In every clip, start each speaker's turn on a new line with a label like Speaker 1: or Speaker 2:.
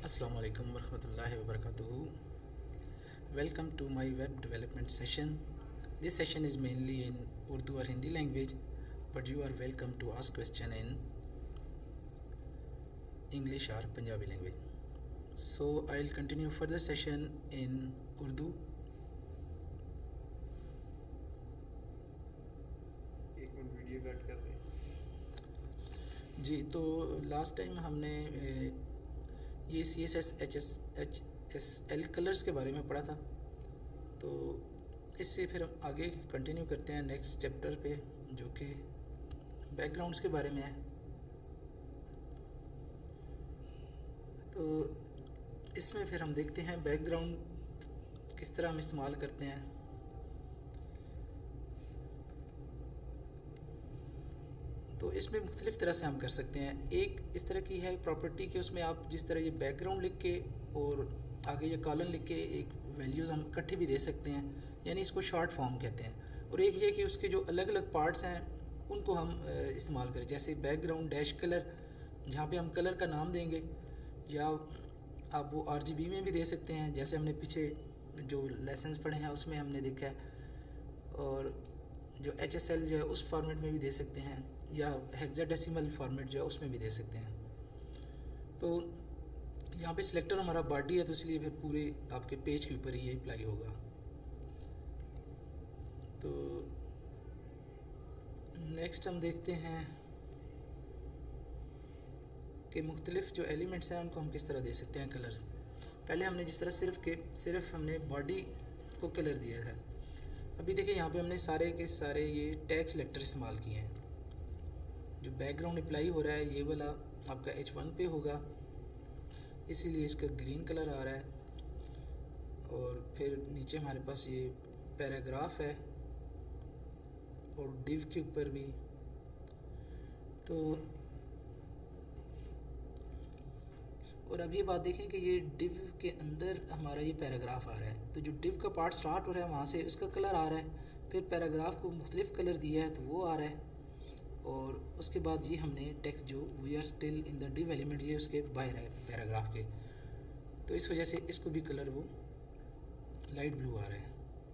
Speaker 1: Assalamu alaikum warahmatullahi wabarakatuh. Welcome to my web development session. This session is mainly in Urdu or Hindi language, but you are welcome to ask question in English or Punjabi language. So I'll continue further session in Urdu.
Speaker 2: एक minute video cut कर रहे हैं।
Speaker 1: जी, तो last time हमने ये CSS HSL colours के बारे में पढ़ा था। तो इससे फिर हम आगे कंटिन्यू करते हैं नेक्स्ट चैप्टर पे, जो कि बैकग्राउंड्स के बारे में है। तो इसमें फिर हम देखते हैं बैकग्राउंड किस तरह हम इस्तेमाल करते हैं। तो इसमें मुख्तलिफ़ तरह से हम कर सकते हैं। एक इस तरह की है प्रॉपर्टी कि उसमें आप जिस तरह ये बैकग्राउंड लिख के और आगे ये कॉलन लिख के एक वैल्यूज़ हम इकट्ठे भी दे सकते हैं, यानी इसको शॉर्ट फॉर्म कहते हैं। और एक ये कि उसके जो अलग अलग पार्ट्स हैं उनको हम इस्तेमाल करें, जैसे बैकग्राउंड डैश कलर, जहाँ पे हम कलर का नाम देंगे, या आप वो RGB में भी दे सकते हैं, जैसे हमने पीछे जो लेसन्स पढ़े हैं उसमें हमने देखा है। और जो HSL जो है उस फॉर्मेट में भी दे सकते हैं, या हेक्साडेसिमल फॉर्मेट जो है उसमें भी दे सकते हैं। तो यहाँ पे सिलेक्टर हमारा बॉडी है, तो इसलिए फिर पूरे आपके पेज के ऊपर ही ये अप्लाई होगा। तो नेक्स्ट हम देखते हैं कि मुख्तलिफ जो एलिमेंट्स हैं उनको हम किस तरह दे सकते हैं कलर्स। पहले हमने जिस तरह सिर्फ हमने बॉडी को कलर दिया है। अभी देखिए यहाँ पे हमने सारे के सारे ये टैग सिलेक्टर इस्तेमाल किए हैं। जो बैकग्राउंड अप्लाई हो रहा है ये वाला आपका H1 पे होगा, इसीलिए इसका ग्रीन कलर आ रहा है। और फिर नीचे हमारे पास ये पैराग्राफ है और डिव के ऊपर भी। तो और अब ये बात देखें कि ये डिव के अंदर हमारा ये पैराग्राफ आ रहा है, तो जो डिव का पार्ट स्टार्ट हो रहा है वहाँ से उसका कलर आ रहा है, फिर पैराग्राफ को मुख्तलिफ कलर दिया है तो वो आ रहा है। और उसके बाद ये हमने टेक्स्ट जो we are still in the div element, ये उसके बाहर है पैराग्राफ के, तो इस वजह से इसको भी कलर वो लाइट ब्लू आ रहा है।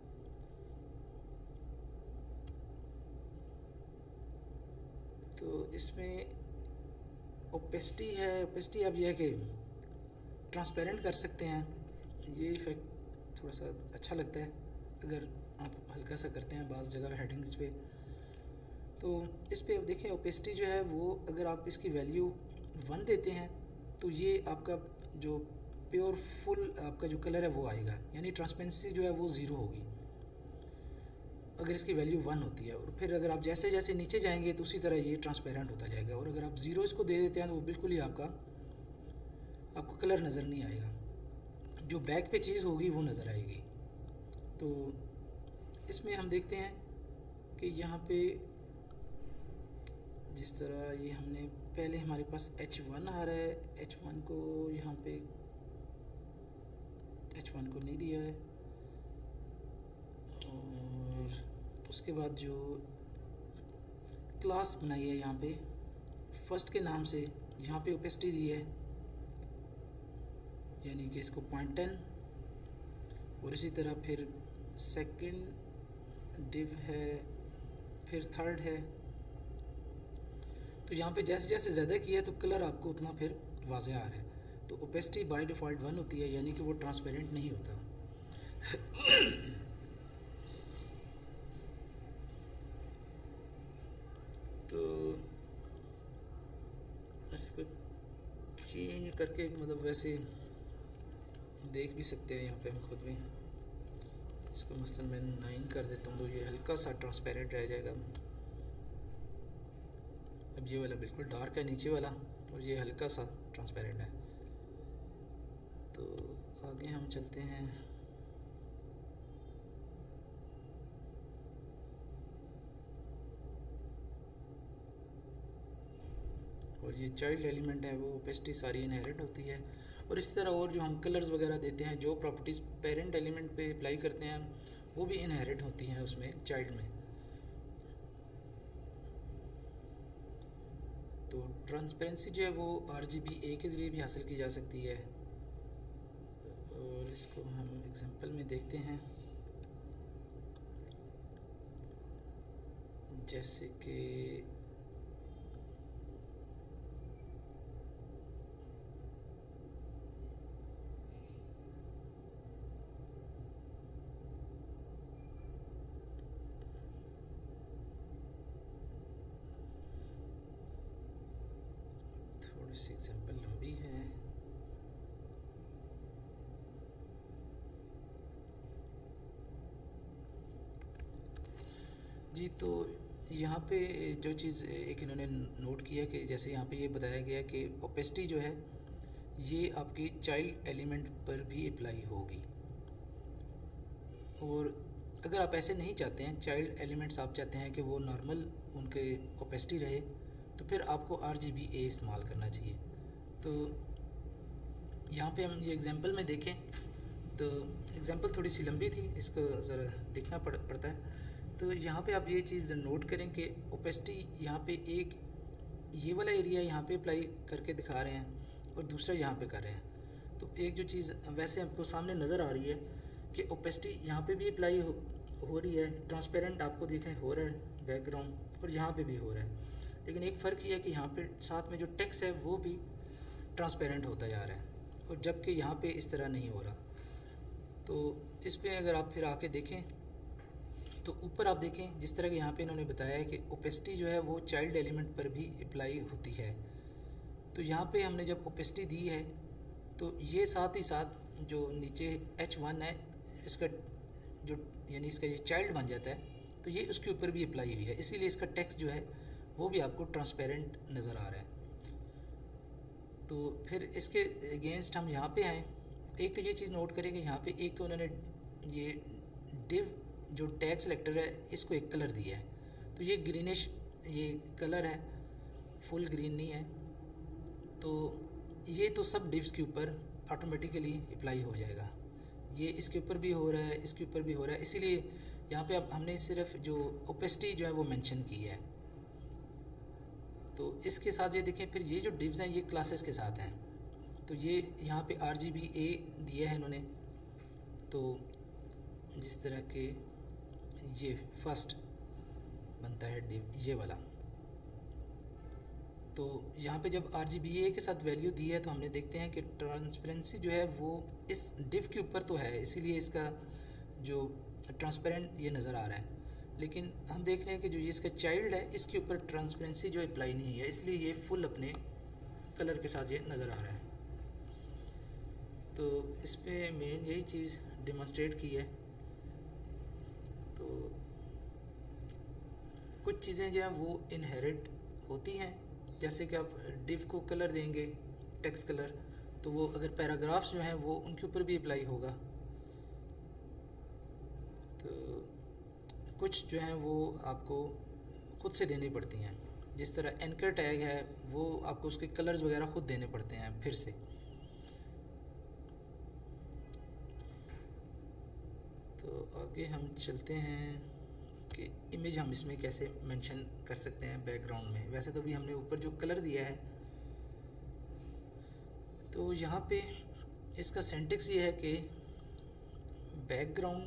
Speaker 1: तो इसमें ओपेसिटी है। ओपेसिटी अब यह है कि ट्रांसपेरेंट कर सकते हैं, ये इफ़ेक्ट थोड़ा सा अच्छा लगता है अगर आप हल्का सा करते हैं बाज़ जगह हेडिंग्स पे। तो इस पे अब देखें ओपेसिटी जो है वो अगर आप इसकी वैल्यू 1 देते हैं तो ये आपका जो प्योर फुल आपका जो कलर है वो आएगा, यानी ट्रांसपेरेंसी जो है वो 0 होगी अगर इसकी वैल्यू 1 होती है। और फिर अगर आप जैसे जैसे नीचे जाएंगे तो उसी तरह ये ट्रांसपेरेंट होता जाएगा। और अगर आप 0 इसको दे देते हैं तो वो बिल्कुल ही आपको कलर नज़र नहीं आएगा, जो बैक पे चीज़ होगी वो नज़र आएगी। तो इसमें हम देखते हैं कि यहाँ पे जिस तरह ये हमने पहले हमारे पास H1 आ रहा है, H1 को यहाँ पे H1 को नहीं दिया है। और उसके बाद जो क्लास बनाई है यहाँ पे फर्स्ट के नाम से, यहाँ पे ओपेसिटी दी है, यानी कि इसको 0.10। और इसी तरह फिर सेकंड डिव है, फिर थर्ड है। तो यहाँ पे जैसे जैसे ज़्यादा किया है तो कलर आपको उतना फिर वाज़ेह आ रहा है। तो ओपेसिटी बाय डिफ़ॉल्ट 1 होती है, यानी कि वो ट्रांसपेरेंट नहीं होता। तो इसको चेंज करके मतलब वैसे देख भी सकते हैं यहाँ पे हम खुद भी। इसको मसलन मैं 9 कर देता हूँ तो ये हल्का सा ट्रांसपेरेंट रह जाएगा। अब ये वाला बिल्कुल डार्क है नीचे वाला, और ये हल्का सा ट्रांसपेरेंट है। तो आगे हम चलते हैं। और ये चाइल्ड एलिमेंट है वो ओपेसिटी सारी इनहेरिट होती है। और इसी तरह और जो हम कलर्स वगैरह देते हैं, जो प्रॉपर्टीज़ पेरेंट एलिमेंट पे अप्लाई करते हैं वो भी इनहेरिट होती हैं उसमें चाइल्ड में। तो ट्रांसपेरेंसी जो है वो RGB A के ज़रिए भी हासिल की जा सकती है, और इसको हम एग्जांपल में देखते हैं, जैसे कि थोड़ी सी एग्जांपल लंबी है। जी, तो यहाँ पे जो चीज़ एक इन्होंने नोट किया कि जैसे यहाँ पे ये बताया गया कि ओपेसिटी जो है ये आपकी चाइल्ड एलिमेंट पर भी अप्लाई होगी, और अगर आप ऐसे नहीं चाहते हैं, चाइल्ड एलिमेंट्स आप चाहते हैं कि वो नॉर्मल उनके ओपेसिटी रहे, तो फिर आपको RGBA इस्तेमाल करना चाहिए। तो यहाँ पे हम ये एग्जांपल में देखें तो एग्जांपल थोड़ी सी लंबी थी, इसको ज़रा देखना पड़ता है। तो यहाँ पे आप ये चीज़ नोट करें कि ओपेसिटी यहाँ पे एक ये वाला एरिया यहाँ पे अप्लाई करके दिखा रहे हैं और दूसरा यहाँ पे कर रहे हैं। तो एक जो चीज़ वैसे आपको सामने नज़र आ रही है कि ओपेसिटी यहाँ पे भी अप्लाई हो रही है, ट्रांसपेरेंट आपको देखें हो रहा है बैकग्राउंड, और यहाँ पे भी हो रहा है। लेकिन एक फ़र्क ये है कि यहाँ पे साथ में जो टेक्स्ट है वो भी ट्रांसपेरेंट होता जा रहा है, और जबकि यहाँ पे इस तरह नहीं हो रहा। तो इस पर अगर आप फिर आके देखें तो ऊपर आप देखें जिस तरह के यहाँ पे इन्होंने बताया है कि ओपेसिटी जो है वो चाइल्ड एलिमेंट पर भी अप्लाई होती है। तो यहाँ पे हमने जब ओपेसिटी दी है तो ये साथ ही साथ जो नीचे H1 है इसका जो यानी इसका ये चाइल्ड बन जाता है, तो ये उसके ऊपर भी अप्लाई हुई है, इसीलिए इसका टेक्स्ट जो है वो भी आपको ट्रांसपेरेंट नज़र आ रहा है। तो फिर इसके अगेंस्ट हम यहाँ पे आएँ, एक तो ये चीज़ नोट करें कि यहाँ पे एक तो उन्होंने ये डिव जो टैग सेलेक्टर है इसको एक कलर दिया है, तो ये ग्रीनिश ये कलर है, फुल ग्रीन नहीं है। तो ये तो सब डिव्स के ऊपर ऑटोमेटिकली अप्लाई हो जाएगा, ये इसके ऊपर भी हो रहा है, इसके ऊपर भी हो रहा है, इसीलिए यहाँ पे अब हमने सिर्फ जो ओपेसिटी जो है वो मेंशन की है। तो इसके साथ ये देखें फिर ये जो डिव्स हैं ये क्लासेस के साथ हैं, तो ये यहाँ पे RGBA दिया है इन्होंने। तो जिस तरह के ये फर्स्ट बनता है डिव ये वाला, तो यहाँ पे जब RGBA के साथ वैल्यू दी है तो हमने देखते हैं कि ट्रांसपेरेंसी जो है वो इस डिव के ऊपर तो है, इसीलिए इसका जो ट्रांसपेरेंट ये नज़र आ रहा है। लेकिन हम देख रहे हैं कि जो ये इसका चाइल्ड है इसके ऊपर ट्रांसपेरेंसी जो अप्लाई नहीं है, इसलिए ये फुल अपने कलर के साथ ये नज़र आ रहा है। तो इस पर मेन यही चीज़ डेमोंस्ट्रेट की है। तो कुछ चीज़ें जो हैं वो इनहेरिट होती हैं, जैसे कि आप डिव को कलर देंगे टेक्स्ट कलर, तो वो अगर पैराग्राफ्स जो हैं वो उनके ऊपर भी अप्लाई होगा। तो कुछ जो हैं वो आपको खुद से देनी पड़ती हैं, जिस तरह एंकर टैग है वो आपको उसके कलर्स वगैरह खुद देने पड़ते हैं फिर से। तो आगे हम चलते हैं कि इमेज हम इसमें कैसे मेंशन कर सकते हैं बैकग्राउंड में। वैसे तो भी हमने ऊपर जो कलर दिया है, तो यहाँ पे इसका सिंटैक्स ये है कि बैकग्राउंड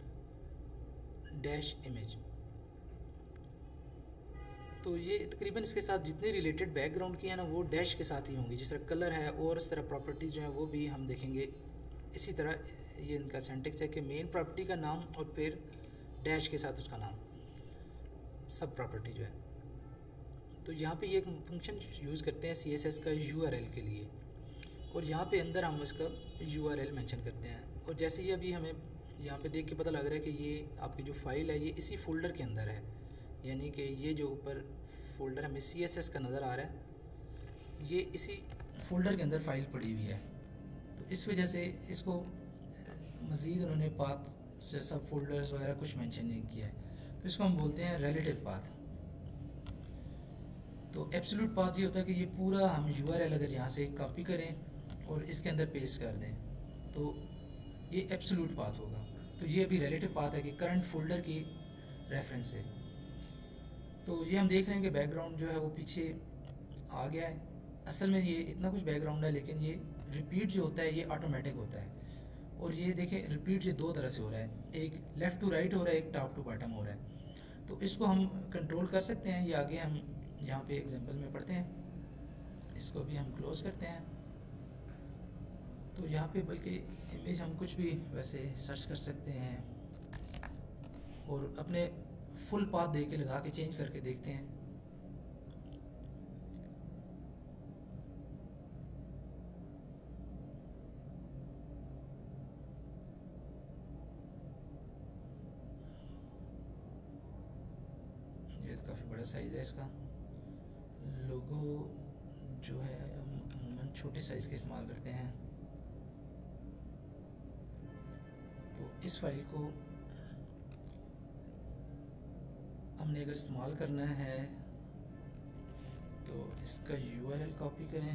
Speaker 1: डैश इमेज। तो ये तकरीबन इसके साथ जितने रिलेटेड बैकग्राउंड की है ना वो डैश के साथ ही होंगी, जिस तरह कलर है और इस तरह प्रॉपर्टीज़ जो हैं वो भी हम देखेंगे। इसी तरह ये इनका सिंटैक्स है कि मेन प्रॉपर्टी का नाम और फिर डैश के साथ उसका नाम, सब प्रॉपर्टी जो है। तो यहाँ पे ये एक फंक्शन यूज़ करते हैं CSS का URL के लिए, और यहाँ पे अंदर हम इसका URL मेंशन करते हैं। और जैसे ये अभी हमें यहाँ पे देख के पता लग रहा है कि ये आपकी जो फाइल है ये इसी फोल्डर के अंदर है, यानी कि ये जो ऊपर फोल्डर हमें CSS का नज़र आ रहा है ये इसी फोल्डर के अंदर फाइल पड़ी हुई है। तो इस वजह से इसको मज़ीद उन्होंने पाथ से सब फोल्डर्स वगैरह कुछ मेंशन नहीं किया है, तो इसको हम बोलते हैं रिलेटिव पाथ। तो एब्सोल्यूट पाथ ये होता है कि ये पूरा हम URL अगर यहाँ से कॉपी करें और इसके अंदर पेस्ट कर दें तो ये एब्सोल्यूट पाथ होगा। तो ये अभी रिलेटिव पाथ है कि करंट फोल्डर की रेफरेंस से। तो ये हम देख रहे हैं कि बैकग्राउंड जो है वो पीछे आ गया है। असल में ये इतना कुछ बैकग्राउंड है, लेकिन ये रिपीट जो होता है ये ऑटोमेटिक होता है। और ये देखें रिपीट ये दो तरह से हो रहा है, एक लेफ़्ट टू राइट हो रहा है, एक टॉप टू बॉटम हो रहा है। तो इसको हम कंट्रोल कर सकते हैं, ये आगे हम यहाँ पे एग्जांपल में पढ़ते हैं। इसको भी हम क्लोज़ करते हैं। तो यहाँ पे बल्कि इमेज हम कुछ भी वैसे सर्च कर सकते हैं और अपने फुल पाथ दे के लगा के चेंज करके देखते हैं। ये तो काफ़ी बड़ा साइज़ है इसका। लोगो जो है हम अमूमन छोटे साइज़ के इस्तेमाल करते हैं। तो इस फाइल को हमने अगर इस्तेमाल करना है तो इसका URL कॉपी करें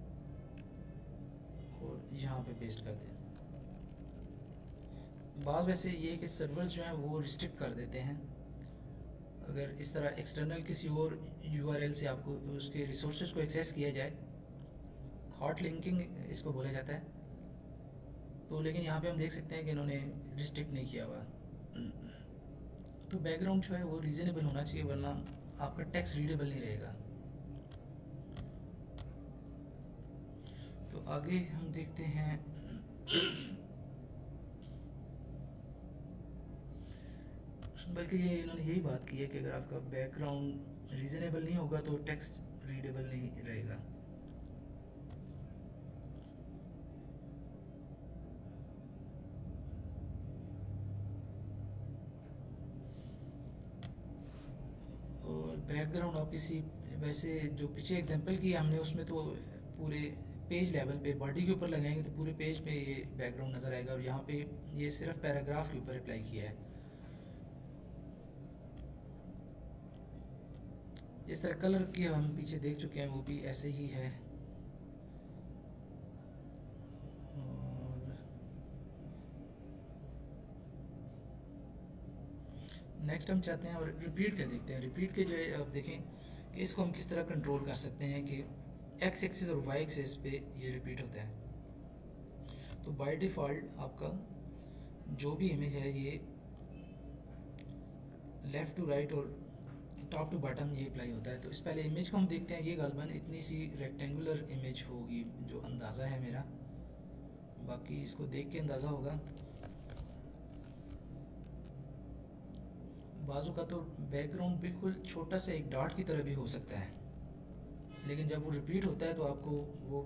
Speaker 1: और यहाँ पे पेस्ट कर दें। बात वैसे ये है कि सर्वर्स जो हैं वो रिस्ट्रिक्ट कर देते हैं। अगर इस तरह एक्सटर्नल किसी और URL से आपको उसके रिसोर्सेज को एक्सेस किया जाए, हॉट लिंकिंग इसको बोला जाता है। तो लेकिन यहाँ पे हम देख सकते हैं कि इन्होंने रिस्ट्रिक्ट नहीं किया हुआ। तो बैकग्राउंड जो है वो रीजनेबल होना चाहिए, वरना आपका टेक्स्ट रीडेबल नहीं रहेगा। तो आगे हम देखते हैं बल्कि ये इन्होंने यही बात की है कि अगर आपका बैकग्राउंड रीजनेबल नहीं होगा तो टेक्स्ट रीडेबल नहीं रहेगा। और बैकग्राउंड आप किसी वैसे जो पीछे एग्जांपल की हमने उसमें तो पूरे पेज लेवल पे बॉडी के ऊपर लगाएंगे तो पूरे पेज पे ये बैकग्राउंड नज़र आएगा, और यहाँ पे ये सिर्फ पैराग्राफ के ऊपर अप्लाई किया है। जिस तरह कलर की हम पीछे देख चुके हैं वो भी ऐसे ही है। नेक्स्ट हम चाहते हैं और रिपीट कर देखते हैं। रिपीट के जो है आप देखें कि इसको हम किस तरह कंट्रोल कर सकते हैं कि एक्स एक्सिस और वाई एक्सिस पे ये रिपीट होता है। तो बाय डिफ़ॉल्ट आपका जो भी इमेज है ये लेफ़्ट टू राइट और टॉप टू बॉटम ये अप्लाई होता है। तो इस पहले इमेज को हम देखते हैं। ये गालबन इतनी सी रेक्टेंगुलर इमेज होगी जो अंदाज़ा है मेरा, बाकी इसको देख के अंदाज़ा होगा। बाजू का तो बैकग्राउंड बिल्कुल छोटा सा एक डॉट की तरह भी हो सकता है, लेकिन जब वो रिपीट होता है तो आपको वो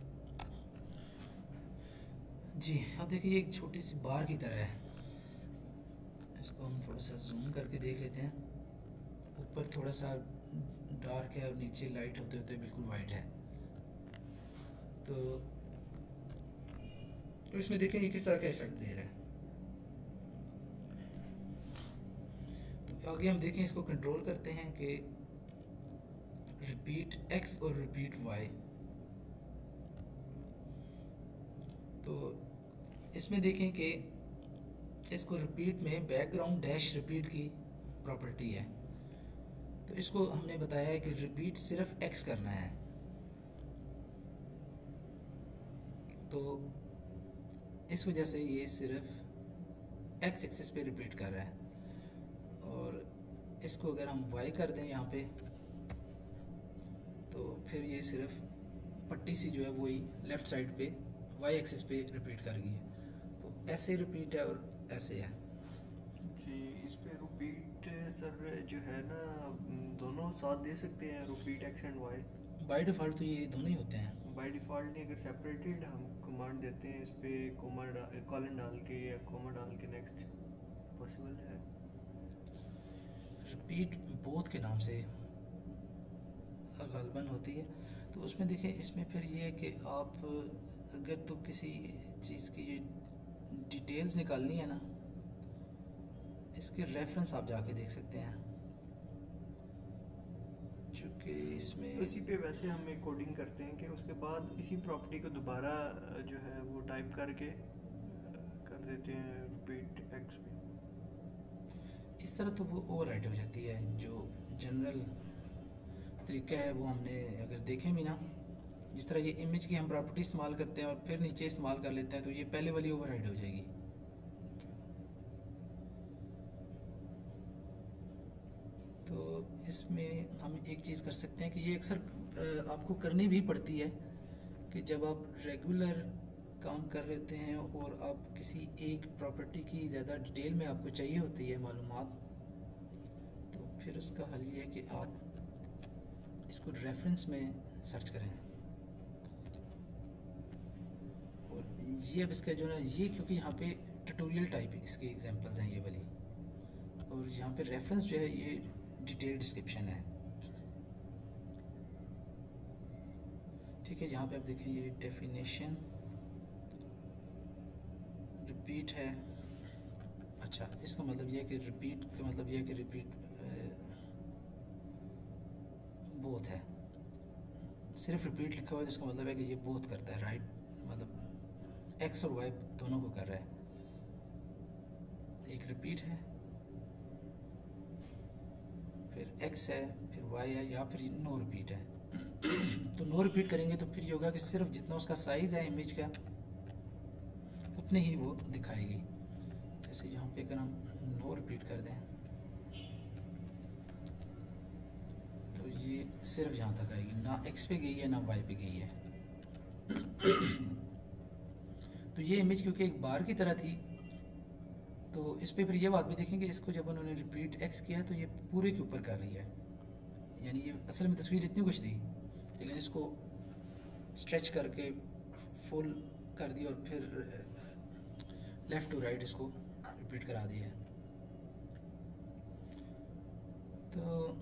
Speaker 1: जी अब देखिए ये एक छोटी सी बार की तरह है। इसको हम थोड़ा सा जूम करके देख लेते हैं। ऊपर थोड़ा सा डार्क है और नीचे लाइट होते होते बिल्कुल वाइट है। तो इसमें देखें ये किस तरह का इफेक्ट दे रहा है। तो आगे हम देखें, इसको कंट्रोल करते हैं कि रिपीट एक्स और रिपीट वाई। तो इसमें देखें कि इसको रिपीट में बैकग्राउंड डैश रिपीट की प्रॉपर्टी है। तो इसको हमने बताया है कि रिपीट सिर्फ एक्स करना है। तो इस वजह से ये सिर्फ एक्स एक्सिस पे रिपीट कर रहा है, और इसको अगर हम वाई कर दें यहाँ पे तो फिर ये सिर्फ पट्टी सी जो है वही लेफ़्ट साइड पे वाई एक्सिस पे रिपीट कर गई है। तो ऐसे रिपीट है और ऐसे है
Speaker 2: जी। इस पे रिपीट सर जो है ना दोनों साथ दे सकते हैं, repeat X and Y.
Speaker 1: By default तो ये दोनों ही होते हैं।
Speaker 2: बाय डिफ़ॉल्ट नहीं, अगर सेपरेटेड हम कमांड देते हैं इस पे कॉलन डाल के या कोमा डाल के नेक्स्ट पॉसिबल है।
Speaker 1: रिपीट बोथ के नाम से गालबन होती है। तो उसमें देखिए इसमें फिर ये है कि आप अगर तो किसी चीज़ की ये डिटेल्स निकालनी है ना, इसके रेफरेंस आप जाके देख सकते हैं, चूँकि इसमें
Speaker 2: इसी पे वैसे हम एक कोडिंग करते हैं कि उसके बाद इसी प्रॉपर्टी को दोबारा जो है वो टाइप करके कर देते हैं रिपीट एक्स पे।
Speaker 1: इस तरह तो वो ओवरराइट हो जाती है। जो जनरल तरीका है वो हमने अगर देखें भी ना जिस तरह ये इमेज की हम प्रॉपर्टी इस्तेमाल करते हैं और फिर नीचे इस्तेमाल कर लेते हैं, तो ये पहले वाली ओवरराइड हो जाएगी। तो इसमें हम एक चीज़ कर सकते हैं कि ये अक्सर आपको करनी भी पड़ती है कि जब आप रेगुलर काम कर रहे होते हैं और आप किसी एक प्रॉपर्टी की ज़्यादा डिटेल में आपको चाहिए होती है मालूमात, तो फिर उसका हल ये है कि आप इसको रेफरेंस में सर्च करें। और ये अब इसका जो ना ये, क्योंकि यहाँ पे ट्यूटोरियल टाइप इसकी एग्जांपल्स हैं ये वाली, और यहाँ पे रेफरेंस जो है ये डिटेल डिस्क्रिप्शन है। ठीक है, यहाँ पे आप देखें ये डेफिनेशन रिपीट है। अच्छा, इसका मतलब ये है कि रिपीट का मतलब ये है कि रिपीट बोथ है। सिर्फ रिपीट लिखा हुआ है जिसका मतलब है कि ये बोथ करता है, राइट, मतलब एक्स और वाई दोनों को कर रहा है। एक रिपीट है, फिर एक्स है, फिर वाई है, या फिर नो रिपीट है। तो नो रिपीट करेंगे तो फिर ये होगा कि सिर्फ जितना उसका साइज़ है इमेज का उतने ही वो दिखाएगी। जैसे यहाँ पे अगर हम नो रिपीट कर दें तो ये सिर्फ यहाँ तक आएगी, ना एक्स पे गई है ना वाई पे गई है। तो ये इमेज क्योंकि एक बार की तरह थी, तो इस पे फिर ये बात भी देखेंगे, इसको जब उन्होंने रिपीट एक्स किया तो ये पूरे के ऊपर कर रही है, यानी ये असल में तस्वीर इतनी कुछ थी, लेकिन इसको स्ट्रेच करके फुल कर दिया और फिर लेफ़्ट टू राइट इसको रिपीट करा दिया है। तो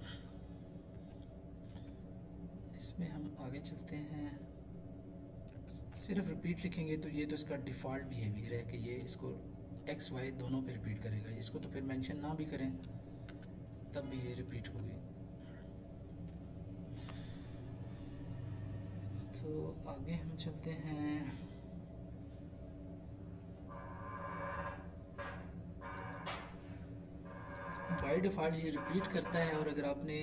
Speaker 1: इसमें हम आगे चलते हैं। सिर्फ रिपीट लिखेंगे तो ये तो इसका डिफ़ॉल्ट बिहेवियर है कि ये इसको एक्स वाई दोनों पे रिपीट करेगा। इसको तो फिर मेंशन ना भी करें तब भी ये रिपीट होगी। तो आगे हम चलते हैं। बाय डिफ़ॉल्ट ये रिपीट करता है, और अगर आपने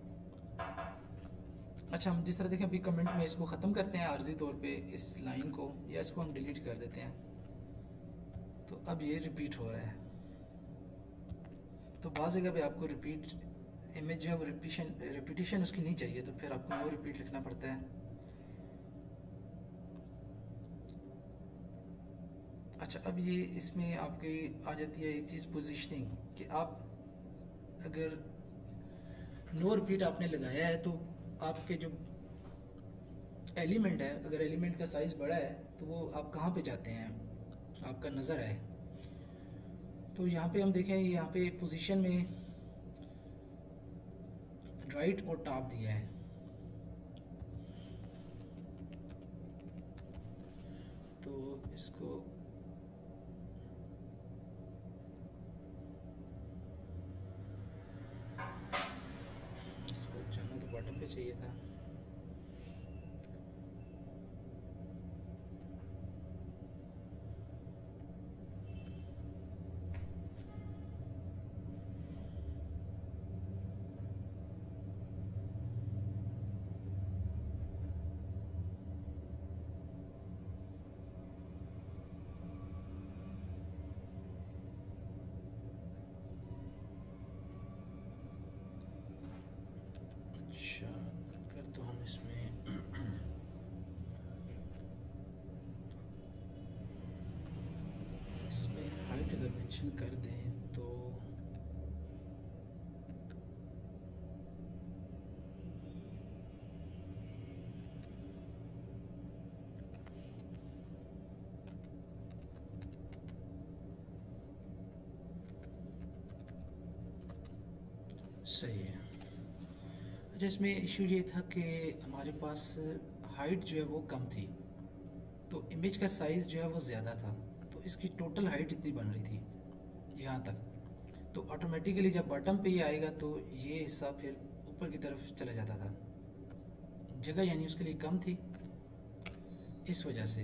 Speaker 1: अच्छा, हम जिस तरह देखें अभी कमेंट में इसको ख़त्म करते हैं आर्जी तौर पे इस लाइन को, या इसको हम डिलीट कर देते हैं, तो अब ये रिपीट हो रहा है। तो बाज़ जगह पे आपको रिपीट इमेज जो है वो रिपीटिशन उसकी नहीं चाहिए, तो फिर आपको नो रिपीट लिखना पड़ता है। अच्छा, अब ये इसमें आपकी आ जाती है एक चीज़ पोजीशनिंग, कि आप अगर नो रिपीट आपने लगाया है तो आपके जो एलिमेंट है, अगर एलिमेंट का साइज़ बड़ा है तो वो आप कहाँ पे जाते हैं आपका नज़र आए। तो यहाँ पे हम देखें, यहाँ पे पोजीशन में राइट और टॉप दिया है। तो इसको जाना तो बटन पे चाहिए था। अच्छा, अगर तो हम इसमें हाइट अगर मेंशन कर दें तो सही है। अच्छा, इसमें इशू ये था कि हमारे पास हाइट जो है वो कम थी, तो इमेज का साइज़ जो है वो ज़्यादा था, तो इसकी टोटल हाइट इतनी बन रही थी यहाँ तक। तो ऑटोमेटिकली जब बॉटम पे ये आएगा तो ये हिस्सा फिर ऊपर की तरफ चला जाता था, जगह यानी उसके लिए कम थी इस वजह से।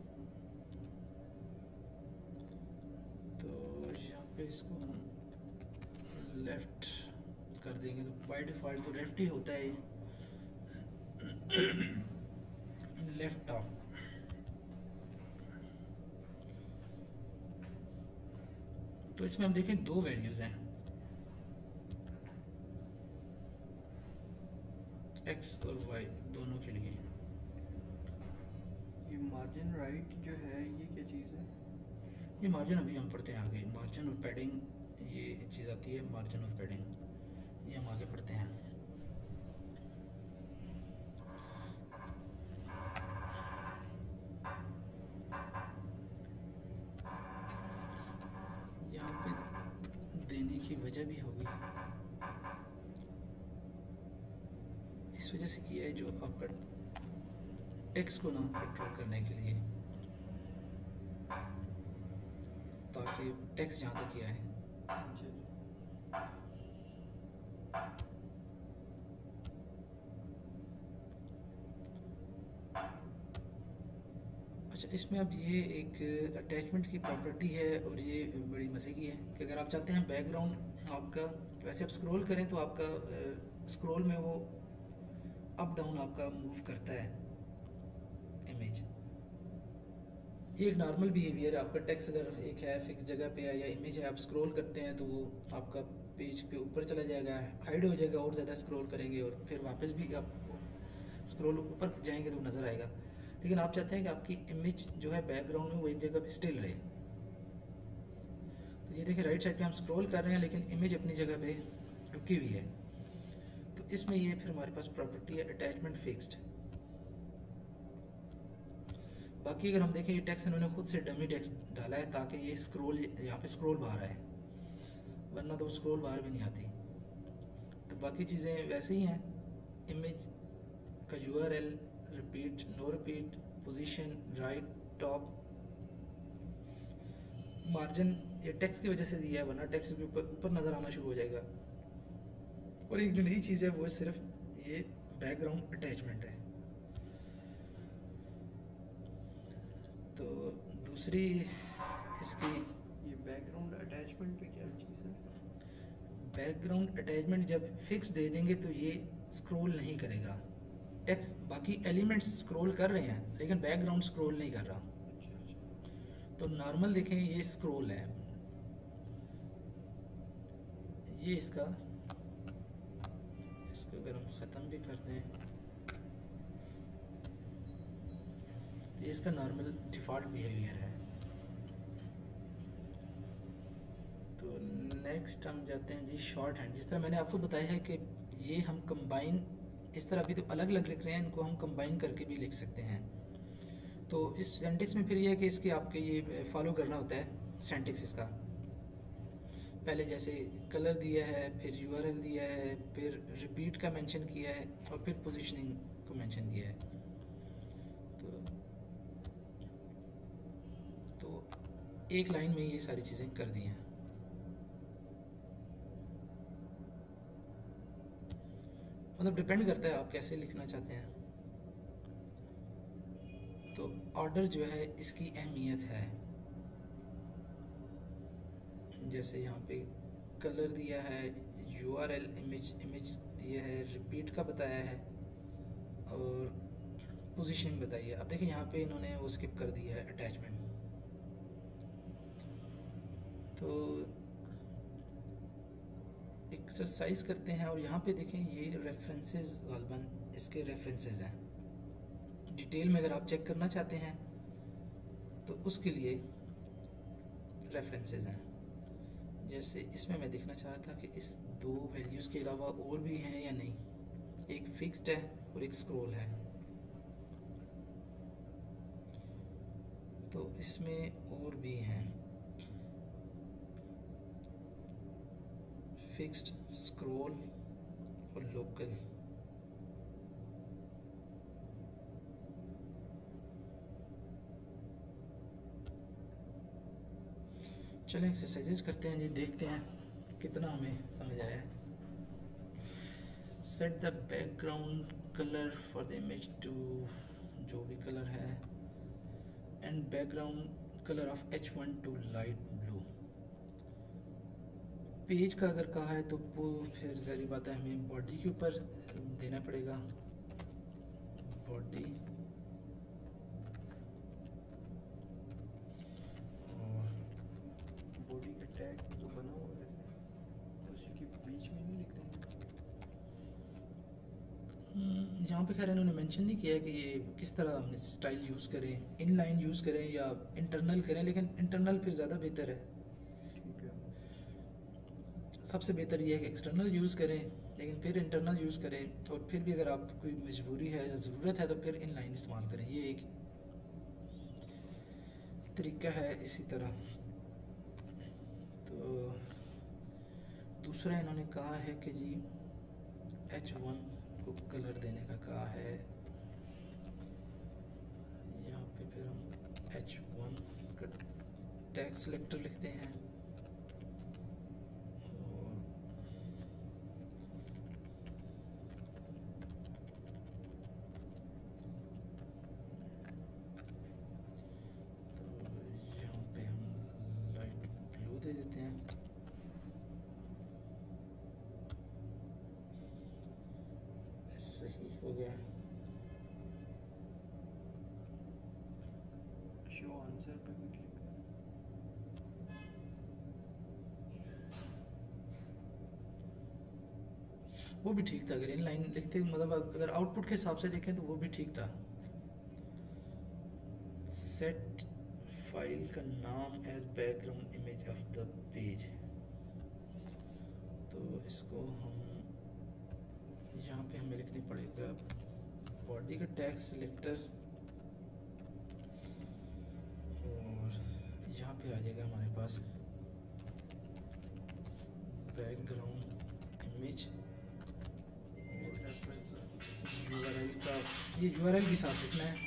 Speaker 1: तो यहाँ पे इसको हम लेफ़्ट कर देंगे तो बाय डिफ़ॉल्ट तो लेफ़्ट ही होता है। Left top. तो इसमें हम देखें दो वैल्यूज हैं, एक्स और वाई दोनों के लिए।
Speaker 2: ये मार्जिन राइट जो है ये क्या चीज़ है?
Speaker 1: ये मार्जिन अभी हम पढ़ते हैं आगे, मार्जिन और पैडिंग ये चीज़ आती है, मार्जिन और पैडिंग ये हम आगे पढ़ते हैं। यहाँ पे देने की वजह भी होगी, इस वजह से किया है जो आपका टेक्स्ट को ना कंट्रोल करने के लिए, ताकि टेक्स्ट यहाँ तक किया है। अच्छा, इसमें अब ये एक अटैचमेंट की प्रॉपर्टी है और ये बड़ी मज़े की है कि अगर आप चाहते हैं बैकग्राउंड आपका, वैसे आप स्क्रॉल करें तो आपका स्क्रॉल में वो अप डाउन आपका मूव करता है इमेज। ये एक नॉर्मल बिहेवियर है आपका। टेक्स्ट अगर एक है फिक्स जगह पे है या इमेज है, आप स्क्रॉल करते हैं तो वो आपका पेज पे ऊपर चला जाएगा, हाइड हो जाएगा, और ज़्यादा स्क्रॉल करेंगे और फिर वापस भी आप स्क्रॉल ऊपर जाएंगे तो नज़र आएगा। लेकिन आप चाहते हैं कि आपकी इमेज जो है बैकग्राउंड में वो एक जगह पे स्टिल रहे। तो ये देखिए राइट साइड पे हम स्क्रॉल कर रहे हैं लेकिन इमेज अपनी जगह पे रुकी हुई है। तो इसमें ये फिर हमारे पास प्रॉपर्टी है अटैचमेंट फिक्स्ड। बाकी अगर हम देखें ये टेक्स्ट इन्होंने खुद से डमी टेक्स्ट डाला है ताकि ये स्क्रॉल, यहाँ पे स्क्रॉल बाहर आए, वरना तो स्क्रॉल बाहर भी नहीं आती। तो बाकी चीज़ें वैसे ही हैं, इमेज का URL, repeat, no repeat, position, right, top, margin ये टेक्स्ट की वजह से दिया है, वरना टेक्स्ट के ऊपर नज़र आना शुरू हो जाएगा। और एक जो नई चीज़ है वो सिर्फ ये बैकग्राउंड अटैचमेंट है। तो दूसरी इसकी,
Speaker 2: ये बैकग्राउंड अटैचमेंट पे क्या चीज़ है?
Speaker 1: बैकग्राउंड अटैचमेंट जब फिक्स दे देंगे तो ये स्क्रॉल नहीं करेगा टेक्स्ट, बाकी एलिमेंट्स स्क्रॉल कर रहे हैं लेकिन बैकग्राउंड स्क्रॉल नहीं कर रहा। तो नॉर्मल देखें ये स्क्रॉल है, ये इसको अगर हम ख़त्म भी करते हैं तो इसका नॉर्मल डिफ़ॉल्ट बिहेवियर है। तो नेक्स्ट हम जाते हैं जी शॉर्ट हैंड। जिस तरह मैंने आपको बताया है कि ये हम कंबाइन, इस तरह अभी तो अलग अलग लिख रहे हैं, इनको हम कंबाइन करके भी लिख सकते हैं। तो इस सिंटेक्स में फिर ये है कि इसके आपके ये फॉलो करना होता है सिंटेक्स इसका। पहले जैसे कलर दिया है, फिर URL दिया है, फिर रिपीट का मेंशन किया है और फिर पोजीशनिंग को मेंशन किया है। तो एक लाइन में ये सारी चीज़ें कर दी हैं। मतलब डिपेंड करता है आप कैसे लिखना चाहते हैं। तो ऑर्डर जो है इसकी अहमियत है। जैसे यहाँ पे कलर दिया है, URL, इमेज दिया है, रिपीट का बताया है और पोजीशनिंग बताई है। अब देखिए यहाँ पे इन्होंने वो स्किप कर दिया है अटैचमेंट। तो एक्सरसाइज करते हैं और यहाँ पे देखें ये रेफरेंसेस गालबन इसके रेफरेंसेस हैं। डिटेल में अगर आप चेक करना चाहते हैं तो उसके लिए रेफरेंसेस हैं। जैसे इसमें मैं देखना चाह रहा था कि इस दो वैल्यूज़ के अलावा और भी हैं या नहीं। एक फिक्स्ड है और एक स्क्रॉल है। तो इसमें और भी हैं, फिक्स्ड, स्क्रॉल और लोकल। चलें एक्सरसाइजेज करते हैं जी, देखते हैं कितना हमें समझ आया है। Set the background colour for the image to, जो भी कलर है, and background colour of H1 to light blue. Page का अगर कहा है तो वो फिर ज़ाहिर बात है हमें बॉडी के ऊपर देना पड़ेगा। बॉडी यहाँ पे खैर इन्होंने मेंशन नहीं किया है कि ये किस तरह हम स्टाइल यूज़ करें, इनलाइन यूज़ करें या इंटरनल करें, लेकिन इंटरनल फिर ज़्यादा बेहतर है।
Speaker 2: ठीक है।
Speaker 1: सबसे बेहतर ये है कि एक्सटर्नल यूज़ करें, लेकिन फिर इंटरनल यूज़ करें, और फिर भी अगर आप कोई मजबूरी है या ज़रूरत है तो फिर इनलाइन इस्तेमाल करें। ये एक तरीका है। इसी तरह तो दूसरा इन्होंने कहा है कि जी H1 को कलर देने का कहा है। यहाँ पे फिर हम H1 का टैग सेलेक्टर लिखते हैं और तो यहाँ पे हम लाइट ब्लू दे देते हैं। सही हो गया।
Speaker 2: शो आंसर पे भी क्लिक करें।
Speaker 1: वो भी ठीक था, अगर इनलाइन लिखते मतलब अगर आउटपुट के हिसाब से देखें तो वो भी ठीक था। सेट फाइल का नाम as background image of the page, तो इसको हम यहाँ पे हमें लिखनी पड़ेगा बॉडी का टैग सिलेक्टर, और यहाँ पे आ जाएगा हमारे पास बैकग्राउंड इमेज, URL का ये URL भी साथ लिखना है।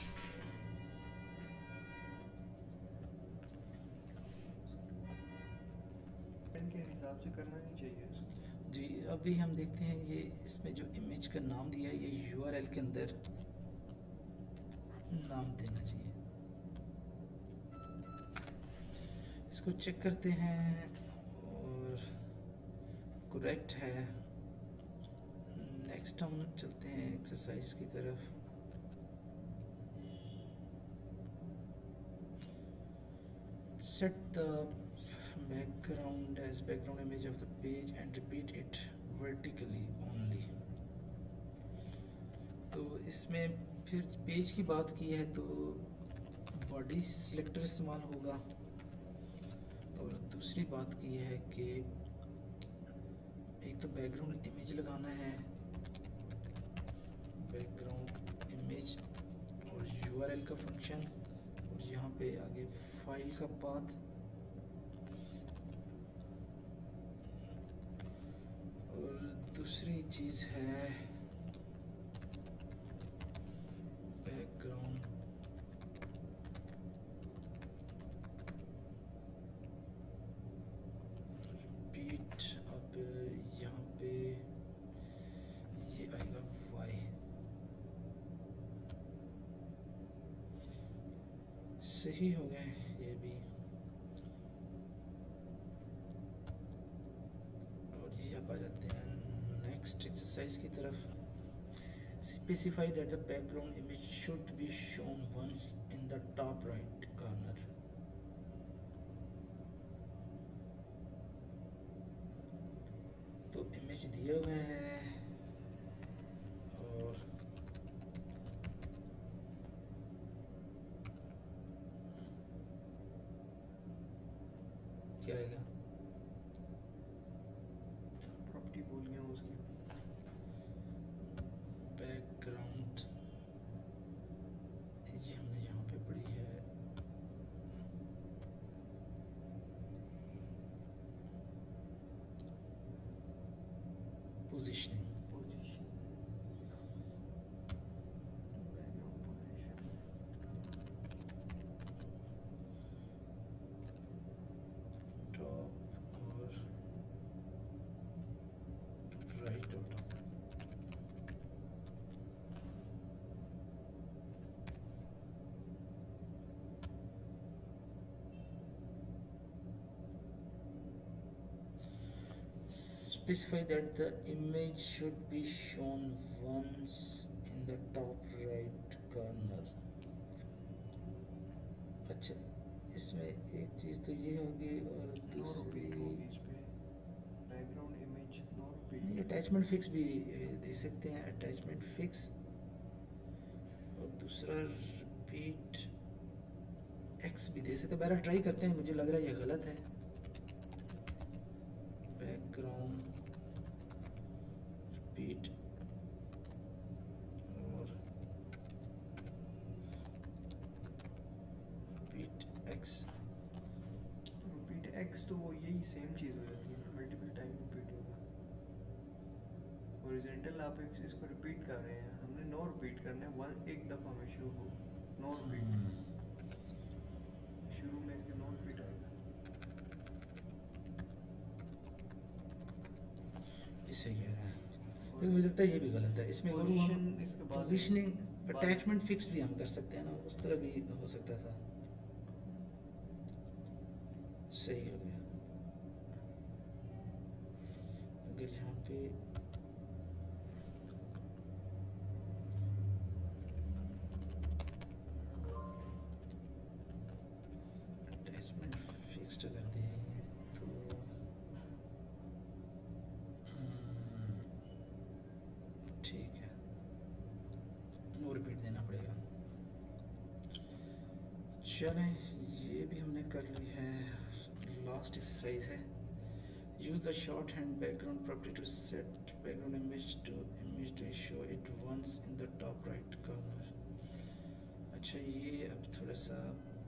Speaker 2: इनके हिसाब से करना नहीं चाहिए इसको।
Speaker 1: जी अभी हम देखते हैं ये इसमें जो इमेज का नाम दिया है ये URL के अंदर नाम देना चाहिए। इसको चेक करते हैं और करेक्ट है। नेक्स्ट हम चलते हैं एक्सरसाइज की तरफ। Set the background as background image of the page and repeat it vertically only। तो इसमें फिर पेज की बात की है तो बॉडी सिलेक्टर इस्तेमाल होगा, और दूसरी बात की है कि एक तो बैकग्राउंड इमेज लगाना है, बैकग्राउंड इमेज और URL का फंक्शन, और यहाँ पे आगे फाइल का पाथ, और दूसरी चीज़ है बैकग्राउंड रिपीट। अब यहाँ पे ये आएगा Y। सही हो गए ये भी, और ये अब आ जाते हैं नेक्स्ट एक्सरसाइज की तरफ। Specify that the background image should be shown once in the top right corner. तो इमेज दिया हुआ है और क्या आएगा,
Speaker 2: प्रॉपर्टी भूल गया हूँ उसकी।
Speaker 1: बैकग्राउंड ये हमने यहाँ पे पढ़ी है, positioning.
Speaker 2: Position, background position,
Speaker 1: top और राइट और top. Specify that the image should be shown once in the top right corner। अच्छा, इसमें एक चीज़ तो ये होगी और
Speaker 2: नो
Speaker 1: दूसरी
Speaker 2: रिपीट होगी इस पे। Background image no repeat.
Speaker 1: Attachment fix भी दे सकते हैं। अटैचमेंट फिक्स दूसरा रिपीट एक्स भी दे सकते, बहरहाल ट्राई करते हैं। मुझे लग रहा है ये गलत है। बैकग्राउंड रिपीट और रिपीट एक्स।
Speaker 2: रिपीट एक्स तो वो यही सेम चीज़ हो जाती है, मल्टीपल टाइम रिपीट होगा। हॉरिजॉन्टल आप इसको रिपीट कर रहे हैं, हमने नो रिपीट करना है, एक दफ़ा में शुरू हो, नो रिपीट शुरू में इसके नो रिपीट आएगा।
Speaker 1: इससे कह रहा है, लेकिन मुझे लगता है ये भी गलत है। इसमें पोजीशनिंग अटैचमेंट फिक्स भी हम कर सकते हैं ना, उस तरह भी हो सकता था। सही हो गया। अगर यहाँ पे अटैचमेंट फिक्स्ड कर दें तो ठीक है, नो रिपीट देना पड़ेगा। चलें, ये भी हमने कर ली है। लास्ट एक्सरसाइज है, use the shorthand background property to set background image to show it once in the top right corner. अच्छा, ये अब थोड़ा सा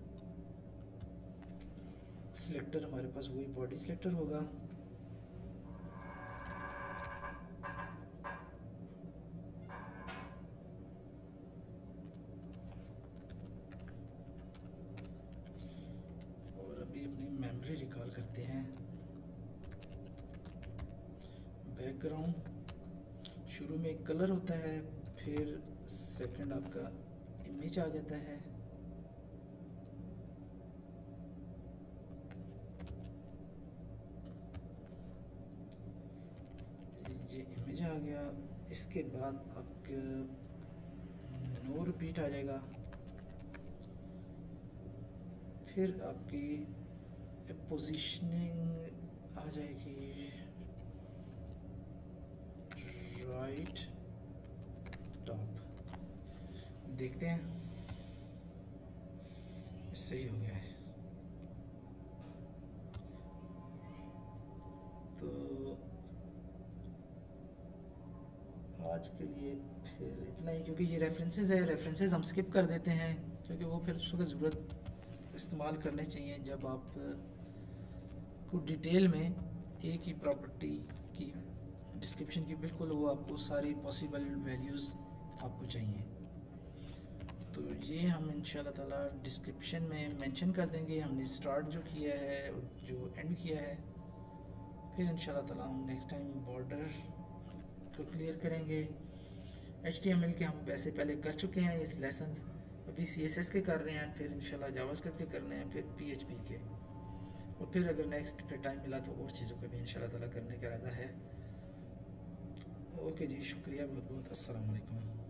Speaker 1: सिलेक्टर हमारे पास वही बॉडी सिलेक्टर होगा। और अभी अपनी मेमोरी रिकॉल करते हैं। बैकग्राउंड शुरू में एक कलर होता है, फिर सेकंड आपका इमेज आ जाता है, ये इमेज आ गया। इसके बाद आपका नो रिपीट आ जाएगा, फिर आपकी पोजीशनिंग आ जाएगी राइट टॉप। देखते हैं, सही हो गया है। तो आज के लिए फिर इतना ही, क्योंकि ये रेफरेंसेस है, रेफरेंसेस हम स्किप कर देते हैं क्योंकि वो फिर उसका ज़रूरत इस्तेमाल करने चाहिए जब आप को डिटेल में एक ही प्रॉपर्टी की डिस्क्रिप्शन की बिल्कुल वो आपको सारी पॉसिबल वैल्यूज़ आपको चाहिए। तो ये हम इंशाल्लाह ताला डिस्क्रिप्शन में मेंशन कर देंगे, हमने स्टार्ट जो किया है और जो एंड किया है। फिर इंशाल्लाह ताला हम नेक्स्ट टाइम बॉर्डर को क्लियर करेंगे। HTML के हम वैसे पहले कर चुके हैं इस लेसन, अभी CSS के कर रहे हैं, फिर इंशाल्लाह जावास्क्रिप्ट के करने हैं, फिर PHP के, और फिर अगर नेक्स्ट पे टाइम मिला तो और चीज़ों का भी इंशाल्लाह ताला करने का इरादा है। ओके जी, शुक्रिया बहुत बहुत। अस्सलाम वालेकुम।